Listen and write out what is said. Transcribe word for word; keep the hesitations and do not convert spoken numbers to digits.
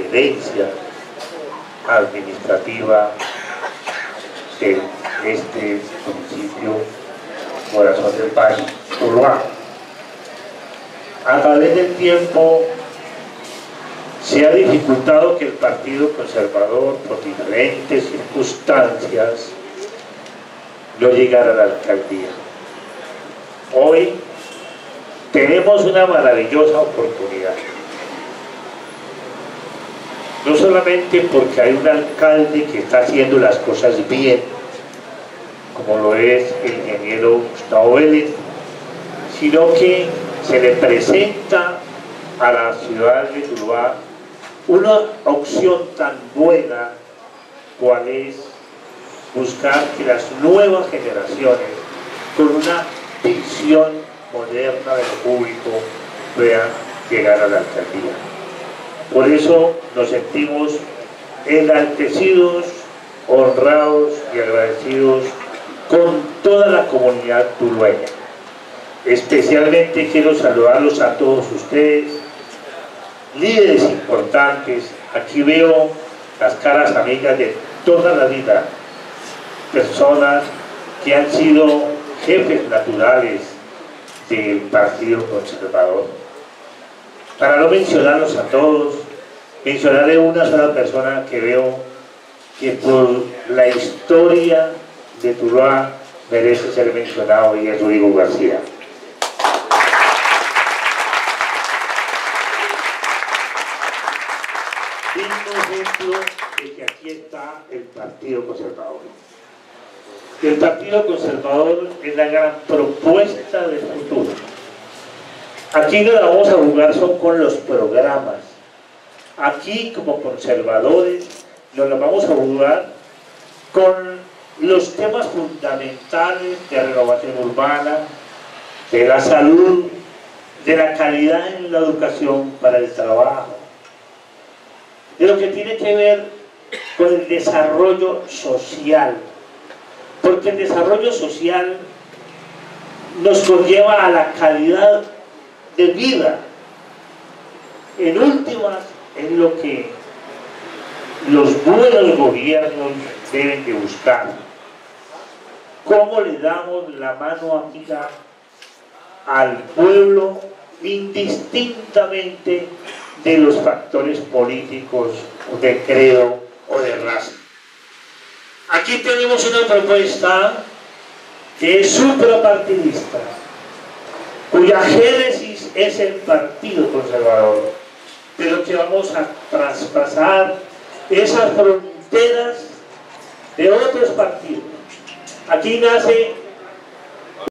gerencia administrativa de este municipio, Corazón del Valle, Tuluá. A través del tiempo se ha dificultado que el Partido Conservador, por diferentes circunstancias, no llegara a la alcaldía. Hoy tenemos una maravillosa oportunidad. No solamente porque hay un alcalde que está haciendo las cosas bien, como lo es el ingeniero Gustavo Vélez, sino que se le presenta a la ciudad de Tuluá una opción tan buena cual es buscar que las nuevas generaciones con una visión moderna de lo público puedan llegar a la alcaldía. Por eso nos sentimos enaltecidos, honrados y agradecidos con toda la comunidad tulueña. Especialmente quiero saludarlos a todos ustedes, líderes importantes. Aquí veo las caras amigas de toda la vida, personas que han sido jefes naturales del Partido Conservador. Para no mencionarlos a todos, mencionaré una sola persona que veo que por la historia de Tuluá merece ser mencionado, y es Rodrigo García. Digno ejemplo de que aquí está el Partido Conservador. El Partido Conservador es la gran propuesta del futuro. Aquí no la vamos a jugar son con los programas. Aquí, como conservadores, nos la vamos a jugar con los temas fundamentales de renovación urbana, de la salud, de la calidad en la educación para el trabajo, de lo que tiene que ver con el desarrollo social, porque el desarrollo social nos conlleva a la calidad de vida. En últimas, es lo que los buenos gobiernos deben de buscar. ¿Cómo le damos la mano amiga al pueblo indistintamente de los factores políticos, de credo o de raza? Aquí tenemos una propuesta que es suprapartidista, cuya génesis es el Partido Conservador, pero que vamos a traspasar esas fronteras de otros partidos. Aquí nace